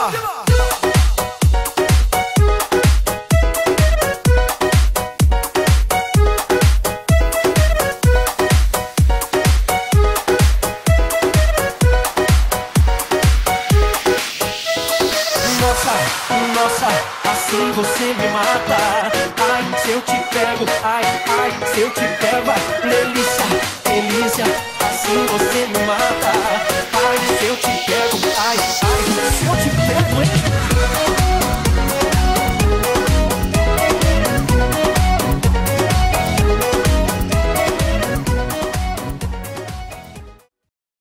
Nossa, assim você me mata. Ai, se eu te pego, ai, se eu te pego, ai, delícia, delícia, assim você me mata.